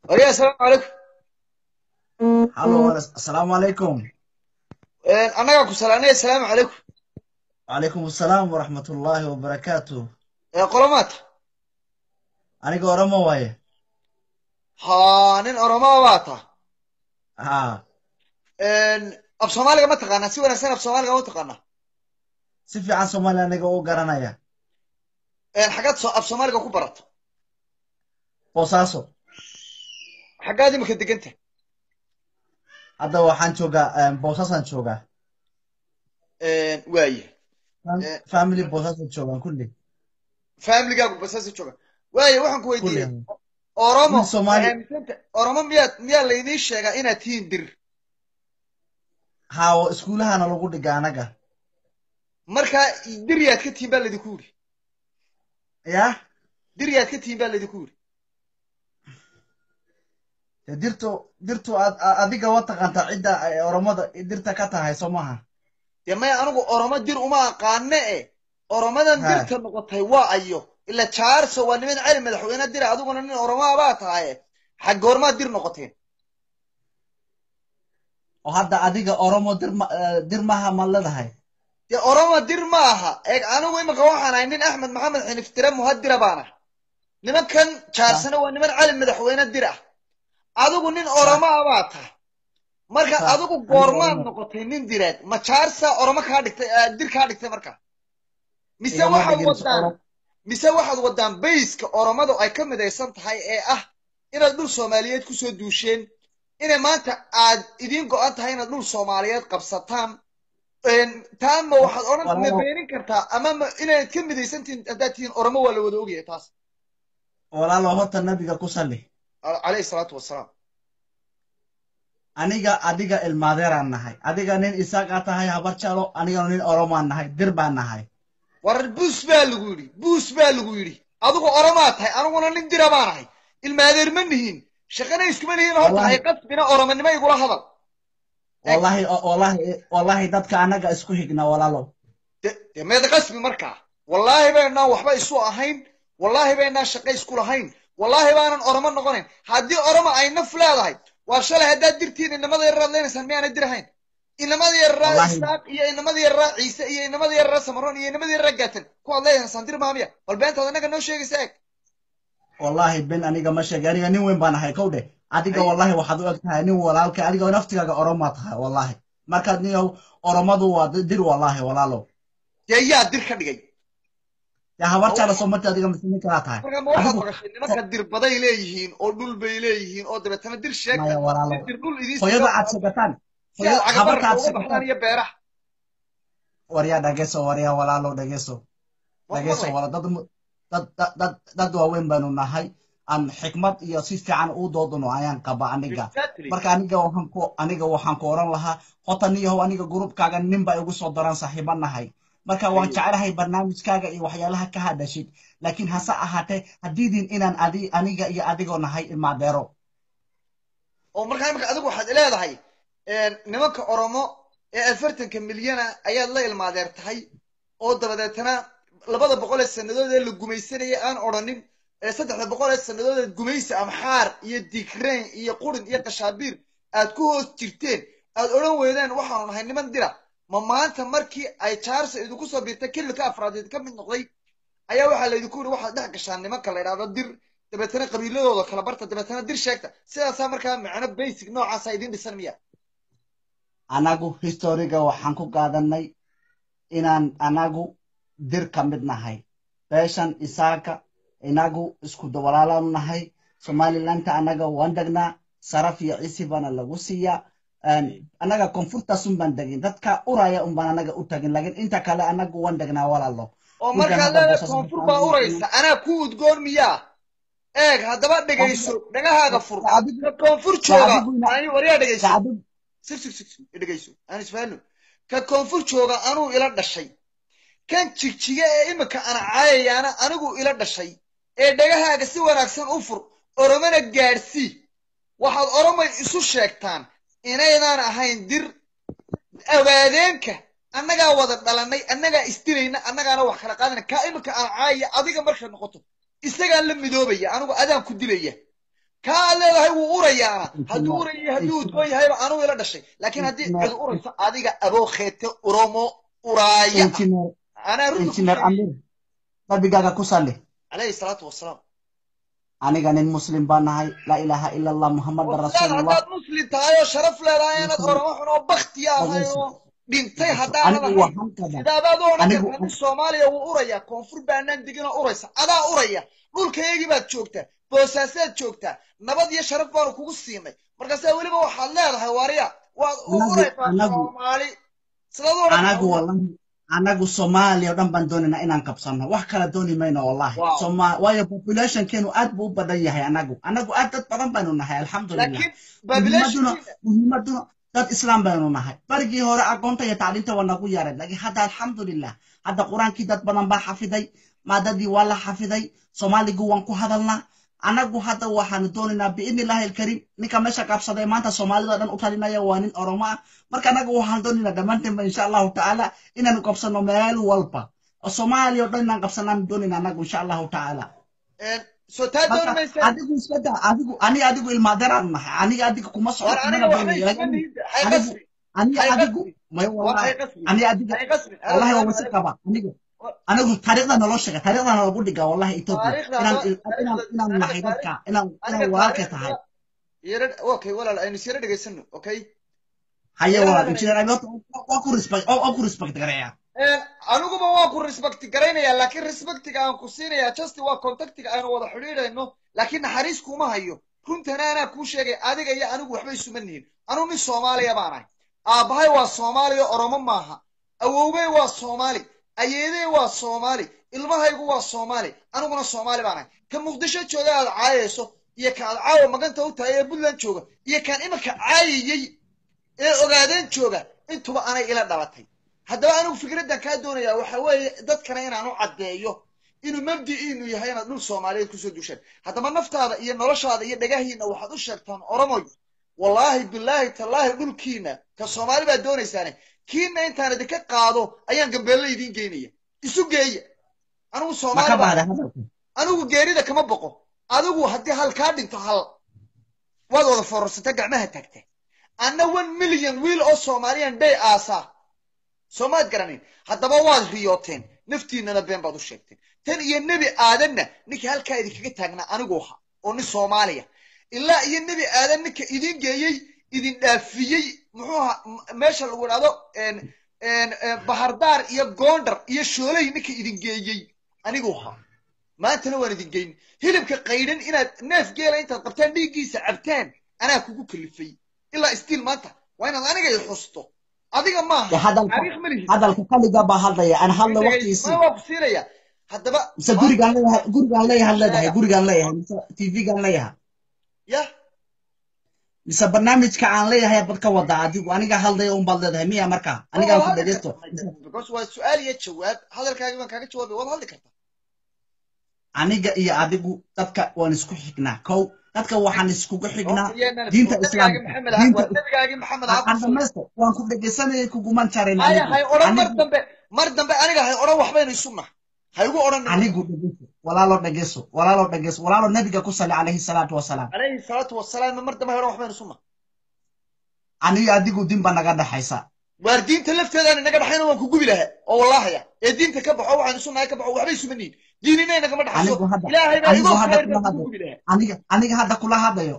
ويا السلام عليكم. Hallo, assalamu alaikum. أنا أقول سلام السلام عليكم. Alaikum assalam wa rahmatullahi wa barakatuh. قلمات. Aniga Oromo waaye. هانين أرما واتا. Haa, أب سومالي ما تقنا سوى نسنا أب سومالي ما تقنا. si fiican Soomaali aniga u garanaya. حاجات أب سومالي كوبرات. Boosaaso. حاجات دي مكدك أنت. Hadda waxaan joogaa Boosaasaan joogaa. واي. Family Boosaasaan joogaan kulli. فاملي جاكو بس هسه شو. واي وحن Kulli. كويدية. Wiil أرما. Soomaali. أرما ميات لينيش شجع إنا تين در. Haa, iskuulahana lagu dhigaa anaga. مركا دريات كتيم بالله دكوري. Yaa, دريات كتيم بالله دكوري. dirtu adiga waa taqaantaa cidda ay Oromada dirta ka tahay soo maaha. يا ما أنا أرما دير وما قانة أرما دير Haa, تنقطة waa ayo إلا شعار سوى نمين علم مدحوينا دير عدو قلنا أرما باتها حق أرما دير نقطين oo hadda adiga Oromo dir maaha ma leedahay. يا أرما دير maaha أنا وين مقاوحنا عندين أحمد محمد حين افترام مهدر بانا نما كان شعار Sax, سنة ونمين علم مدحوينا دير عدو قلنا sax, أرما باتها marka sax. adigu Aniga goormaad Oromo noqotay nin direed ma chaarsa oroma ka dhigtay dir ka dhigtay marka mise igama waxaad dhigin wadaan mise waxaad wadaan bayska oromadu ay ka midaysan tahay ee ah inaad dhul Soomaaliyeed ku soo duusheen inay maanta aad idin go'an tahay inaad dhul Soomaaliyeed qabsataan taama waxaad oran ma walaalow beenin kartaa ama inaad ka midaysantiin hadaad tihiin oromo waa la wada ogyahay taas walaalow horta nabiga ku salli. alayhi salaatu wassalaam Aniga adiga ilmaadeeraan nahay. Adiga nin Isaaqa tahay habar jalo, anigana nin Oromaan nahay, dir baan nahay. war buus baa lagu yidhi adigu oromaa tahay aniguna nin dira baan ahay ilmaadeer ma nihiin shaqana iskuma nihiin horta hay Wallahi qasbina oromanimo igula hadal eeg wallahi dadka anaga isku xigna walaalow. dee meeda qasbi markaa wallaahi baynaan waxba isu ahayn wallaahi baynaan shaqo isku lahayn wallaahi baanan oromo noqonayn haddii oromo ay naf leedahay waa shalay haddaad dirtiin inamada yararaad leenaysaan miyaanay dirahayn inamada yararaa Wallahi isaaq iyo inamada yararaa ciise iyo inamada yararaa samaroon iyo inamada yararaa gaatan kuwaad leeyahaysaan dir maamiya bal beentaad annaga noo sheegaysa eeg wallahi ben aniga ma sheegay aniga nin weyn baan ahay kowdhe. Adiga wallahi waxaad u eg tahay nin walaalka adiga naftigaaga Oromaa tahay wallahi. Markaad niyow Oromadu waa dir wallahi walaalow. dee yaa dir ka dhigay Ya habar jalo soo martii adiga muslimin kala tahay. marka ma waxaad Adigu maqashay nimanka dirbaday leeyihiin oo dhul bay leeyihiin oo dabeetana dir sheegta maya walaalow. dir dhul idiin Hooyada siiyo aad sheegataan. si aad Habarka cagabarka aad uga sheegataan. baxdaan iyo beeraha Waryaa dhageso waryaa walaalow dhageso. waa ku dhageso maqlay wala dad waaweyn baanu nahay aan xikmad iyo si fiican u doodano ayaan qaba aniga. exactly Marka aniga waxaan ku oran lahaa hotaniyahow aniga groupkaaga nin baa igu soo daran saaxiibo nahay. Marka waan jecelahay barnaamijkaaga iyo waxyaalaha ka hadashid laakiin hase ahaatee hadiidin inaan aniga iyo adigoo nahay ilmaadeero. oo markaa imika adigu waxaad leedahay nimanka oromo ee 40 milyana ayaad la ilmaadeer tahay oo dabadeetana 200 sanadood ee la gumaysanayay aan odhanin 300 sanadood ee gumaysi amxaar iyo dikreen iyo qurin iyo qashaabiir aad ku hoos jirteen aad odhan weydeen waxaanu nahay niman dira ma maanta markii ay jaarsa idinku soo biirtay kilka afraadeed ka mid noqday ayaa waxaa laydinku yidhi waxaad dhex gashaan nimanka la yidhaahdo dir dabeetana qabiiladooda kala barta dabeetana dir sheegta sidaasaa markaa macno basic noocaasa idin dhisan miya Anagu historiga waxaan ku qaadanay inaan anagu dir ka mid nahay. Beeshan Isaaqa inagu isku walaalaanu nahay. Somaliland anaga waan degnaa saraf iyo cisi bana lagu siiyaa. Anaga koonfurtaas un baan degin dadka uraya un baan anaga u tagin laakiin inta kale anagu waan degnaa walaalo. oo Dhulkan markaad hadda leedahay boosas koonfur baa uraysa anaa ku udgoon miyaa eeg haddaba dhegayso dhagahaaga fur ka koonfur jooga ani waryaa dhegayso dhegayso aan isfahanno ka koonfur jooga anuu ila dhashay kan jigjiga ee imika ana caayayaana anigu ila dhashay ee dhagahaaga si wanaagsan u fur oromana gaadhsii waxaad oromay isu sheegtaan inaydaan ahayn dir awaadeenka annagaa wada dhalanay annagaa istirayna annagaana wax kala qaadana kaa imika aan caayaya adiga markay noqoto isagaan la midoobaya anigu adaan ku dilaya kaa leedahay wuu urayaana hadduu uraya hadduu udgoon yahayba anuu ila dhashay laakiin haddii cid urayso adiga aboo kheete uromo uraaya anaa injineer amir nabigaaga ku salli calayhi salaatu wasalaam aniga nin muslim baan nahay laa ilaaha ila allah muhammadan rasuulullah haddaad muslim tahay oo sharaf leedahay inaad oromo xun oo baktiya ahay oo dhintay haddaanad ahayn sidaabaad u odhan kartaa nin soomaaliya wuu urayaa koonfur baanaan degin oo uraysa adaa uraya dhulkaygii baad joogtaa boosaasaad joogtaa nabad iyo sharaf baanu kugu siinay markaasaa weliba waxaad leedahay waariya waad u uraysaa soomaali sidaad u odhan anagu Soomaaliya oo dhan baan doonaynaa inaan qabsano wax kala dooni mayno wallahi waayo population keenu aad buu u badan yahay anagu aad dad badan baynu nahay alxamdulillah muhiimaduna dad islaam baynu nahay barigii hore aqoonta iyo tacliinta waa nagu yaray laakiin hadda alxamdulillah hadda quraankii dad badan baa xafiday maadadii waa la xafiday Soomaaligu waan ku hadalnaa anagu hadda waxaan doonaynaa biidnillahi alkarim ninka meesha qabsaday maanta Soomaalida dhan u talinaya waa nin Oromo ah marka anagu waxaan doonaynaa dhamaanteen insha Allah ta'ala inaan qabsano meel walba oo Soomaaliya dhan inaan qabsanaan doonaynaa anagu insha Allah ta'ala soo taa doonaysa adigu sada adigu ilmaadaraan nahay adigu kuma soo adigu may wallahi waa wasaqaba anigu taariikhda nolosha taariikhda lagu dhigaa wallahi Ethiopia inaan nahay dadka inaan walaalka tahay okay walaal aynu sii dhageysano okay haye walaal injineer ayoot waa ku respect gareeya aniguba waa ku respect gareynaya laakiin respectiga aan ku siinaya just waa contactiga aan wada xiriirayno laakiin naxariis kuma hayo runtana anaa kuu sheegay adiga iyo anigu waxba isuma nihin anigu nin Soomaaliya baan ahay aabahay waa Soomaaliya Oromo maaha awowbay waa Soomaali ayeeday waa Soomaali ilmahaygu waa Soomaali aniguna Soomaali baan ahay ka Muqdisho jooga aad caayayso iyo ka aad caawa maganta u tahay ee Puntland jooga iyo kan imika caayayay ee ogaadeen jooga intuba anay ila dhalatay haddaba anigu fikradan ka doonaya waxa weeye dadkana inaan u cadeeyo inuu mabdi'iinu yahay inaad dhul Soomaaliyeed ku soo duushaan haddaba naftaada iyo noloshaada iyo dhagahiina waxaad u sheegtaan Oromo wallahi billahi tallahi dhulkiina ka Soomaali baa doonaysaan kiina intaan idinka qaado ayaan gambeelle idin geynaya isu geeya anigu Soomaali anigu geerida kama boqo adigu haddii hal kaa dhinto hal waad wada fororsata gacmaha tagta anna 1 million wiil oo Soomaaliyan day aasa Soomaad garanin haddaba waad riyooteen naftiinana been baad u sheegteen tan iyo nabi aadanna ninka halkaa idinkaga taagnaa anigu waxa oo nin Soomaaliya ilaa iyo nabi aadan ninka idin geeyay idin dhaafiyay muxuu meesha lagu dhado Bahardar iyo Gondar iyo Shoolay ninka idin geeyay anigu waxa maantana waan idin geyn hilibka qaydan inaad neef geela intaad qabtaan dhiigiisa cabtaan anaa kugu kalifay ilaa stiil maanta waa inaad aniga i xusto adiga maaha hadalka kaliga baa hadlaya aan hadla waqtigiisa waa ku siinaya haddaba gurigaan leeyahay TV-gaan leeyahay ya mise barnaamijka aan leeyahay bad ka wada adigu aniga hadlay oo baad leedahay miya marka aniga ku dhageysto because waa su'aal iyo jawaab hadalkaaga baan kaaga jawaabay waad hadli kartaa aniga iyo adigu dadka waan isku xignaa kow dadka waxaan iskugu xignaa diinta islaamka nabigaagi maxamed waan ku dhageysanayay kuguman jareen mar dambe aniga hay oran waxbaynu isuna haygu oran anigu dhageyso walaalo nabiga ku salli alayhi salatu wasalaam mar dambe hay oran waxbaynu isuna aniga adigu dinba naga dhaxaysa waar diinta lafteedana naga dhaxayna waan ku gubi lahaa oo wallahi ee diinta ka baxo waxaan isunahay ka baxo waxbay isumaniin diinina naga ma dhaxayso ilaahay baa igu khayr ku gubi lahaa aniga hadda kula hadlayo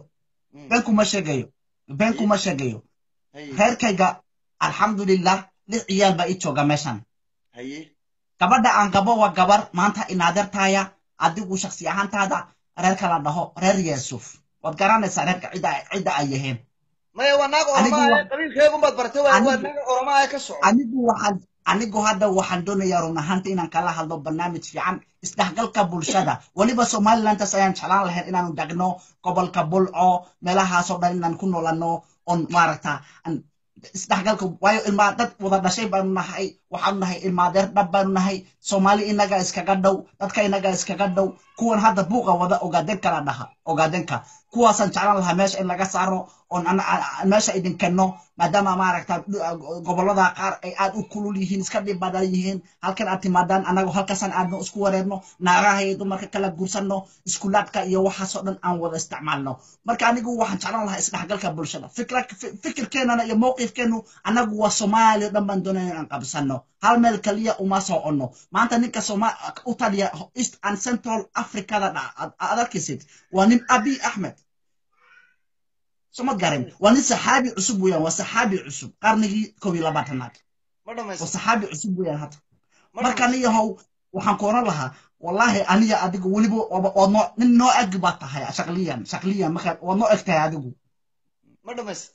been kuma sheegayo reerkayga alxamdulillah lix ciyaal baa ii jooga meeshan gabadha aan qabo waa gabar maanta inaadeertaaya adigu shakhsi ahaantaada reerka la dhaho reer Yeesuf waad garanaysaa reerka cidda ay yihiin maya waa naag Oromo qabiilkeedu baad bartay waa naag Oromo ka soco anigu hadda waxaan doonayaa run ahaantii inaan kala hadlo barnaamij fiican isdhexgalka bulshada waliba Somaliland ayaan jeclaan lahayn inaanu dagno gobolka Bulco meelahaas oo dhan inaan ku noolano on maaragta isdhexgalka waayo ilma dad wada dhashay baan nahay waxaan nahay ilmaadeer dhab baan nahay Soomaali inaga iskaga dhow dadka inaga iskaga dhow kuwan hadda buuqa wada ogaadenka kuwaasan jeclaan lahaa meesha in laga saaro on meesha idin kenno maadaama maaragta gobolada qaar ay aad u kulul yihiin iska dhib badan yihiin halkan aad timaadaan anagu halkaasaan aadno isku wareerno naagaha iyo dumarka kala guursanno iskulaadka iyo waxaasoo dhan aan wada isticmaalno marka anigu waxaan jeclaan lahaa isdhexgalka bulshada fikirkeenana iyo mowqifkeenu anagu waa soomaaliya dhan baan doonaya inaan qabsanno hal meel kaliya uma soconno maanta ninka u taliya east and central africada aad arkaysid waa nin abiy axmed سمعت قارن وأنا صحابي عصب وياه وصحابي عصب قرني كوي لباتنات وصحابي عصب وياه هذا مركان ليه هو وحنكون لها والله أنا أديك ولبو ونوع من نوع أجباتها هي شكليا مخل ونوع اختها أديكو ما دمست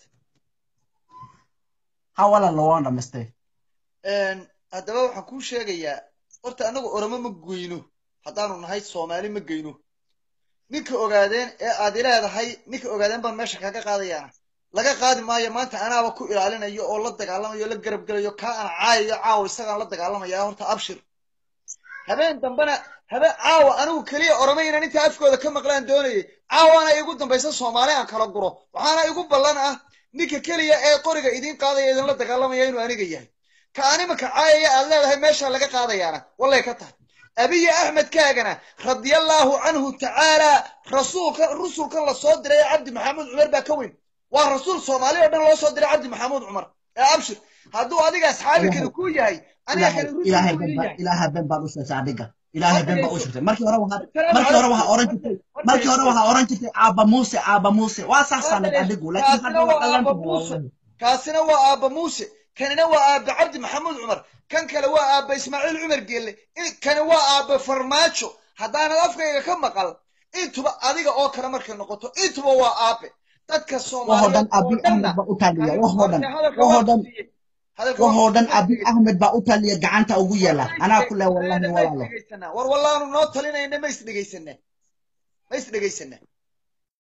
حاول لو أنا دمسته هذا بقى حكون شيء جيا قلت أنا أرمى مجينو حتى أنا نهاية سومالي مجينو ninka ogaadeen ee aad ilaahay ninka ogaadeen baan meesha kaga qaadayana laga qaadi maayo maanta anaaba ku ilaalinayo oo la dagaalamayo la garab galayo ka aan caayo caaw isaga la dagaalamaya horta abshir habeen dambana caaw anigu kaliya oromayna inta afkooda ka maqlaan doonayay caawana igu dambaysan Soomaali aan kala guro waxaana igu ballan ah ninka kaliya ee qoriga idin qaadaya idin la dagaalamaya inuu aniga yahay ka anima ka caayaya aad leedahay meesha laga qaadayana wallahi ka tahay أبي أحمد كاغنا رضي الله عنه تعالى رسول كان لصدر يا عبد محمد عمر باكوين والرسول صومالي ودن لو صدر عبد محمد عمر يا أبشر هادو أديك أصحابي كانوا كوي هاي أنا كان إلهي بن باروس صادقة إلهي بن باروس مركي وراها أورنج أبا موسى واساسا أديك لكن هذا كاسنا وأبا موسى كان نوى أبا عبد محمد عمر كان كلوا أبا إسماعيل عمر قال لي كان هو أبا فرماتشو هذا أنا أفكر كم قال أنتوا بقى أديك أوكر مركز نقطة أنتوا هو أبا تتكسر وهذا أبي أحمد بأوتاليا وهذا أبي أحمد بأوتاليا جعنت أبويا لا أنا أقول له والله ولا والله نوت لنا إنه ما يصدق يسنة